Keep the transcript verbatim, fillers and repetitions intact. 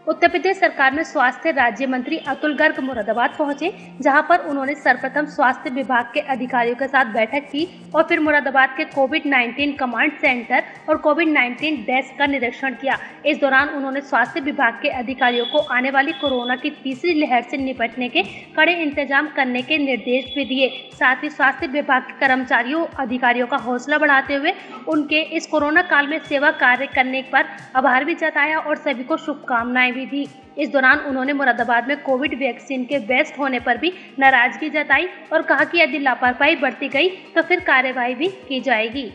उत्तर प्रदेश सरकार में स्वास्थ्य राज्य मंत्री अतुल गर्ग मुरादाबाद पहुंचे, जहां पर उन्होंने सर्वप्रथम स्वास्थ्य विभाग के अधिकारियों के साथ बैठक की और फिर मुरादाबाद के कोविड नाइन्टीन कमांड सेंटर और कोविड नाइन्टीन डेस्क का निरीक्षण किया। इस दौरान उन्होंने स्वास्थ्य विभाग के अधिकारियों को आने वाली कोरोना की तीसरी लहर से निपटने के कड़े इंतजाम करने के निर्देश भी दिए। साथ ही स्वास्थ्य विभाग के कर्मचारियों अधिकारियों का हौसला बढ़ाते हुए उनके इस कोरोना काल में सेवा कार्य करने पर आभार भी जताया और सभी को शुभकामनाएं भी दी। इस दौरान उन्होंने मुरादाबाद में कोविड वैक्सीन के वेस्ट होने पर भी नाराजगी जताई और कहा कि यदि लापरवाही बरती गई तो फिर कार्रवाई भी की जाएगी।